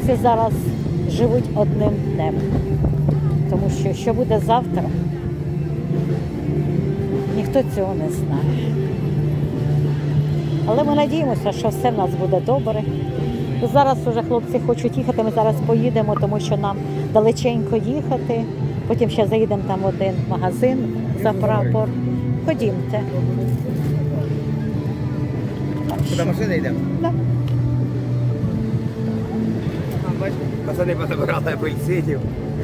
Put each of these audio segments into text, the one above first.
хлопці зараз живуть одним днем. Тому що буде завтра, ніхто цього не знає. Але ми надіємося, що все в нас буде добре. Зараз вже хлопці хочуть їхати, ми зараз поїдемо, тому що нам далеченько їхати. Потім ще заїдемо там в один магазин за прапор. Ходімте. Куди машина йдемо? Так. Пацани позабирали апельсинів.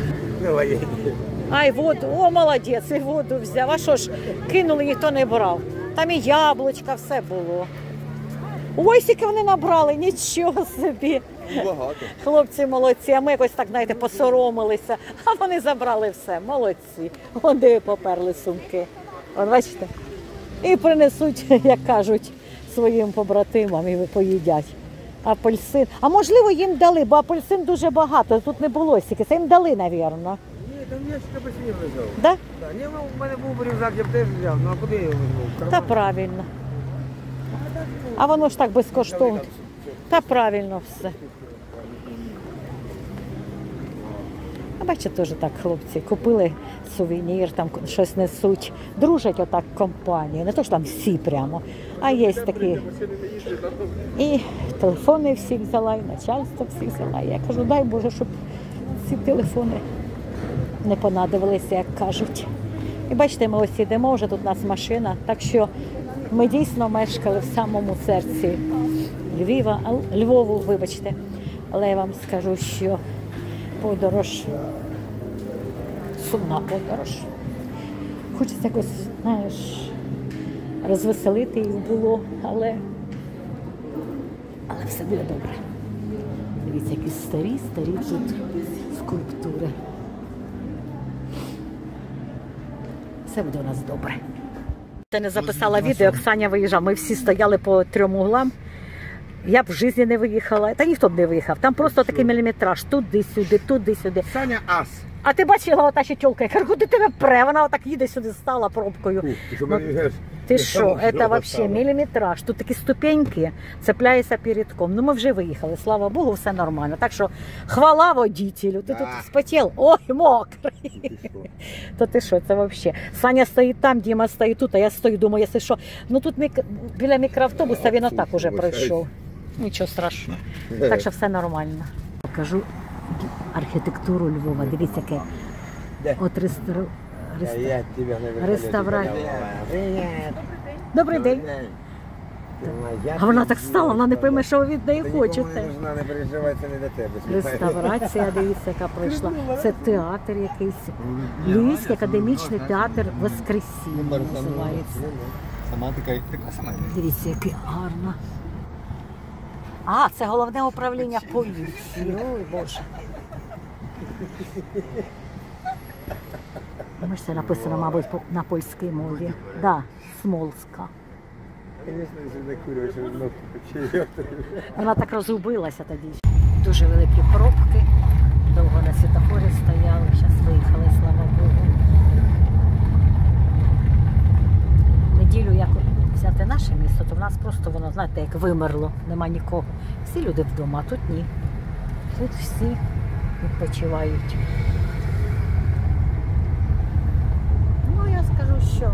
Ай, воду, о, молодець, і воду взяв. А що ж, кинули, ніхто не брав. Там і яблучка, все було. Ой, скільки вони набрали, нічого собі. Багато. Хлопці молодці, а ми якось так, знаєте, посоромилися. А вони забрали все, молодці. Вони поперли сумки. От бачите? І принесуть, як кажуть, своїм побратимам і поїдять. Апельсин. А можливо їм дали, бо апельсин дуже багато, тут не було стільки. Це їм дали, мабуть. Ні, там ящик апельсинів лежав. Да? Так, ні, у мене був рюкзак, я б теж взяв, ну а куди я його візьму? Та правильно. А воно ж так безкоштовно. Та правильно все. А бачите, теж так хлопці купили сувенір, там щось несуть. Дружать отак компанії. Не то, що там всі прямо, а є такі. І телефони всі взяла, і начальство всі взяла. Я кажу, дай Боже, щоб ці телефони не понадобилися, як кажуть. І бачите, ми ось йдемо, вже тут у нас машина, так що ми дійсно мешкали в самому серці Львову, вибачте. Але я вам скажу, що подорож, сумна подорож. Хочеться якось, знаєш, розвеселити їх було, але все буде добре. Дивіться, які старі тут скульптури. Все буде у нас добре. Я не записала відео, як Саня виїжджав. Ми всі стояли по 3 углам. Я б в житті не виїхала. Та ніхто б не виїхав. Там просто такий міліметраж. Туди-сюди, туди-сюди. Саня ас. А ти бачила ота ще тьолка? Я кажу, куди тебе пре? Вона отак їде сюди, стала пробкою. Ти що, це взагалі міліметраж. Тут такі ступеньки, цепляєшся передком. Ну ми вже виїхали, слава Богу, все нормально. Так що хвала водителю. Ти тут спотів? Ой, мокрий. То ти що, це взагалі. Саня стоїть там, Діма стоїть тут, а я стою, думаю, якщо що. Ну тут біля мікроавтобуса він отак уже пройшов. Нічого страшного. Так що все нормально. Покажу архітектуру Львова. Дивіться, яке. От реставрація. Добрий день. А вона так стала, вона не пойме, що ви від неї хочете. Не переживай, це не для тебе. Реставрація, дивіться, яка пройшла. Це театр якийсь. Львівський академічний театр Воскресіння називається. Сама така сама. Дивіться, яке гарно. А, це головне управління поліції. Ой, Боже. Може, це написано, мабуть, на польській мові. Да, Смолська. Вона так розгубилася тоді. Дуже великі пробки. Довго на світофорі стояли. Зараз виїхали, слава Богу. Неділю, як взяти наше місто, то в нас просто воно, знаєте, як вимерло. Нема нікого. Всі люди вдома, а тут ні. Тут всі відпочивають. Ну, я скажу, що...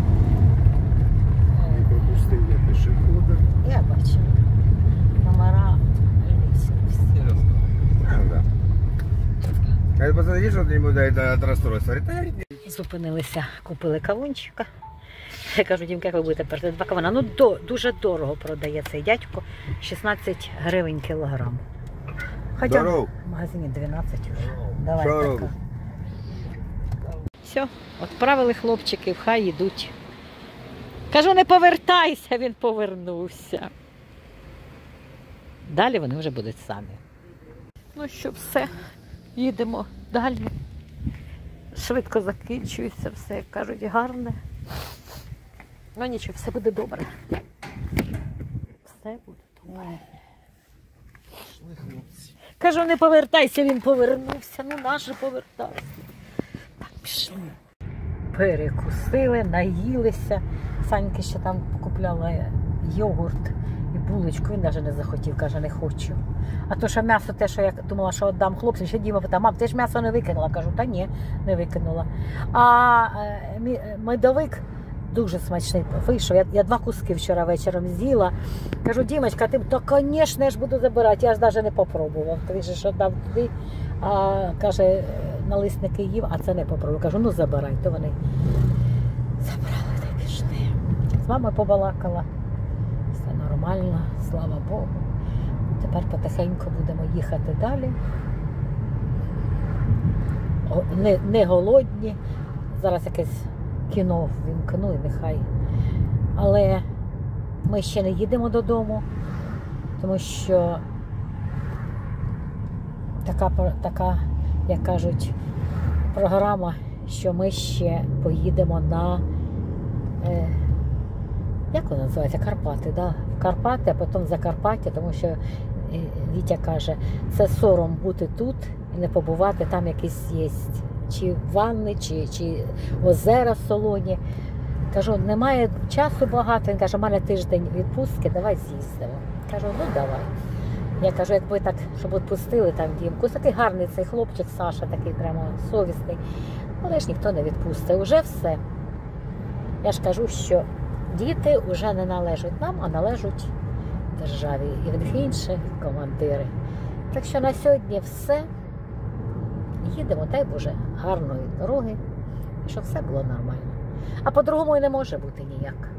Я бачу. Номера львівські всі. Я посмотри, що не буде від розстройства. Зупинилися, купили кавунчика. Я кажу, Дімка, як ви будете перти 2 кавуна? Ну, дуже дорого продає цей дядько. 16 гривень кілограм. Хоча в магазині 12 вже. Давай, така. Все, відправили хлопчиків, хай йдуть. Кажу, не повертайся, він повернувся. Далі вони вже будуть самі. Ну що, все, їдемо далі. Швидко закінчується все, як кажуть, гарне. Ну нічого, все буде добре. Все буде добре. Кажу, не повертайся, він повернувся. Ну, наше повертайся. Так, пішли. Перекусили, наїлися. Саньки ще там купляла йогурт і булочку, він навіть не захотів, каже, не хочу. А то, що м'ясо, те, що я думала, що віддам хлопцям, ще Діма питав, мам, ти ж м'ясо не викинула? Кажу, та ні, не викинула. А медовик дуже смачний вийшов. Я 2 куски вчора вечором з'їла. Кажу, Дімочка, ти, то, звісно, я ж буду забирати, я ж навіть не попробував. Ти ж віддав туди, а каже, налисники їв, а це не попробував. Кажу, ну забирай, то вони забрали, та пішли. З мамою побалакала. Все нормально, слава Богу. Тепер потихеньку будемо їхати далі. Не голодні. Зараз якесь кіно вімкну і нехай. Але ми ще не їдемо додому, тому що така, як кажуть, програма, що ми ще поїдемо на, як вона називається, Карпати, да? В Карпати, а потім в Закарпаття, тому що Вітя каже, це сором бути тут і не побувати, там якісь є чи ванни, чи озера солоні. Кажу, немає часу багато. Він каже, у мене тиждень відпустки, давай з'їздимо. Кажу, ну давай. Я кажу, якби так, щоб відпустили там Дімку. Такий гарний цей хлопчик, Саша, такий прямо совісний. Але ж ніхто не відпустить. Уже все. Я ж кажу, що діти вже не належать нам, а належать державі. І в них інші командири. Так що на сьогодні все. Їдемо, дай Боже, гарної дороги, щоб все було нормально. А по-другому і не може бути ніяк.